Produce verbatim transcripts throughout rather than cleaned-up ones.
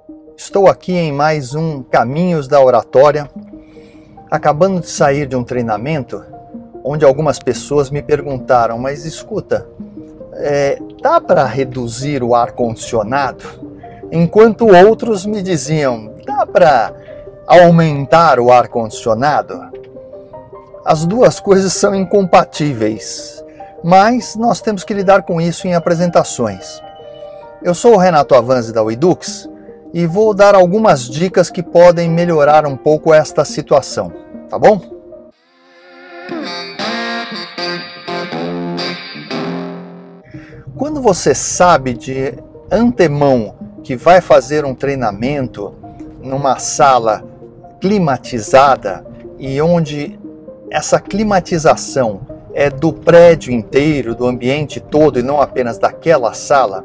Estou aqui em mais um Caminhos da Oratória, acabando de sair de um treinamento onde algumas pessoas me perguntaram, mas escuta, é, dá para reduzir o ar-condicionado? Enquanto outros me diziam, dá para aumentar o ar-condicionado? As duas coisas são incompatíveis, mas nós temos que lidar com isso em apresentações. Eu sou o Renato Avanzi da Widux e vou dar algumas dicas que podem melhorar um pouco esta situação, tá bom? Quando você sabe de antemão que vai fazer um treinamento numa sala climatizada e onde essa climatização é do prédio inteiro, do ambiente todo e não apenas daquela sala,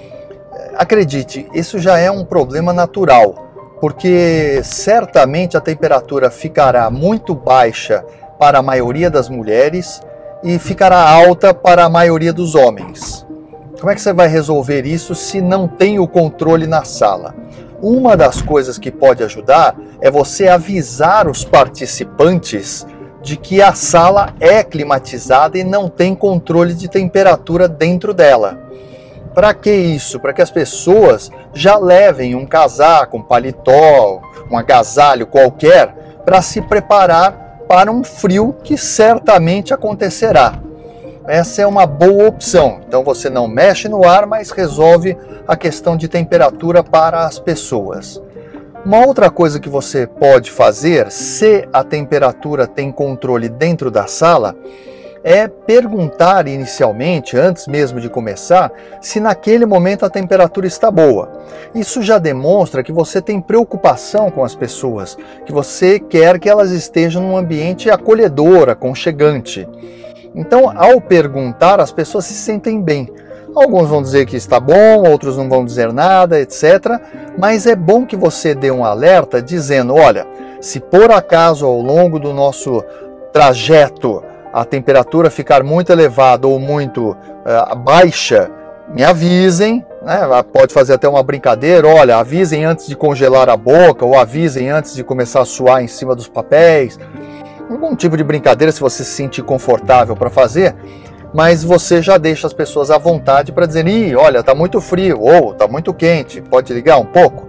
acredite, isso já é um problema natural, porque certamente a temperatura ficará muito baixa para a maioria das mulheres e ficará alta para a maioria dos homens. Como é que você vai resolver isso se não tem o controle na sala? Uma das coisas que pode ajudar é você avisar os participantes de que a sala é climatizada e não tem controle de temperatura dentro dela. Para que isso? Para que as pessoas já levem um casaco, um paletó, um agasalho qualquer para se preparar para um frio que certamente acontecerá. Essa é uma boa opção. Então você não mexe no ar, mas resolve a questão de temperatura para as pessoas. Uma outra coisa que você pode fazer, se a temperatura tem controle dentro da sala, é perguntar inicialmente, antes mesmo de começar, se naquele momento a temperatura está boa. Isso já demonstra que você tem preocupação com as pessoas, que você quer que elas estejam num ambiente acolhedor, aconchegante. Então, ao perguntar, as pessoas se sentem bem. Alguns vão dizer que está bom, outros não vão dizer nada, etcétera. Mas é bom que você dê um alerta dizendo, olha, se por acaso ao longo do nosso trajeto a temperatura ficar muito elevada ou muito uh, baixa, me avisem, né? Pode fazer até uma brincadeira, olha, avisem antes de congelar a boca ou avisem antes de começar a suar em cima dos papéis. Algum tipo de brincadeira se você se sentir confortável para fazer, mas você já deixa as pessoas à vontade para dizer, ih, olha, está muito frio ou está muito quente, pode ligar um pouco?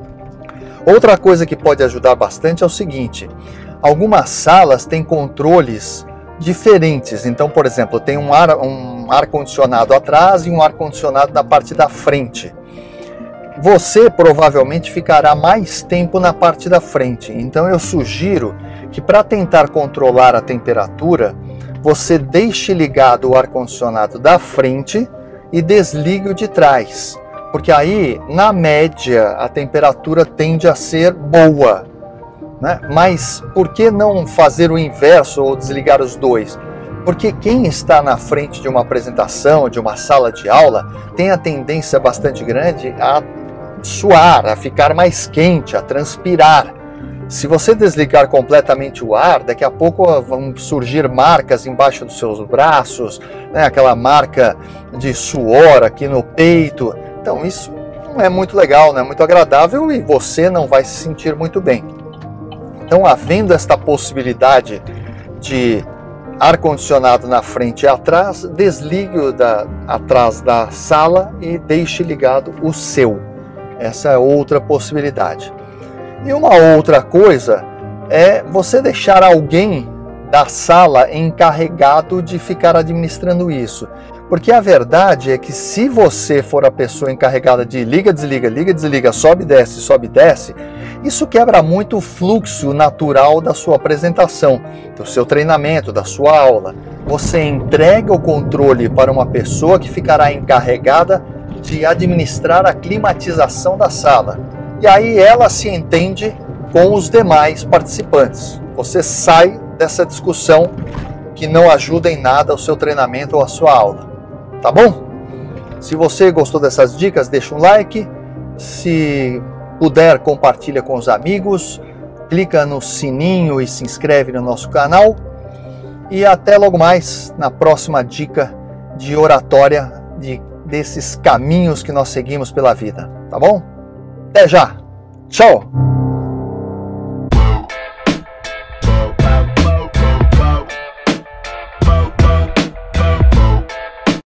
Outra coisa que pode ajudar bastante é o seguinte, algumas salas têm controles diferentes. Então, por exemplo, tem um ar, um ar-condicionado atrás e um ar-condicionado na parte da frente. Você provavelmente ficará mais tempo na parte da frente. Então, eu sugiro que para tentar controlar a temperatura, você deixe ligado o ar-condicionado da frente e desligue o de trás. Porque aí, na média, a temperatura tende a ser boa. Né? Mas por que não fazer o inverso ou desligar os dois? Porque quem está na frente de uma apresentação, de uma sala de aula, tem a tendência bastante grande a suar, a ficar mais quente, a transpirar. Se você desligar completamente o ar, daqui a pouco vão surgir marcas embaixo dos seus braços, né? Aquela marca de suor aqui no peito. Então isso não é muito legal, não é muito agradável e você não vai se sentir muito bem. Então, havendo esta possibilidade de ar-condicionado na frente e atrás, desligue-o da, atrás da sala e deixe ligado o seu. Essa é outra possibilidade. E uma outra coisa é você deixar alguém da sala encarregado de ficar administrando isso. Porque a verdade é que se você for a pessoa encarregada de liga, desliga, liga, desliga, sobe, desce, sobe, desce, isso quebra muito o fluxo natural da sua apresentação, do seu treinamento, da sua aula. Você entrega o controle para uma pessoa que ficará encarregada de administrar a climatização da sala. E aí ela se entende com os demais participantes. Você sai dessa discussão que não ajuda em nada o seu treinamento ou a sua aula. Tá bom? Se você gostou dessas dicas, deixa um like. Se puder, compartilha com os amigos. Clica no sininho e se inscreve no nosso canal. E até logo mais na próxima dica de oratória de, desses caminhos que nós seguimos pela vida. Tá bom? Até já! Tchau!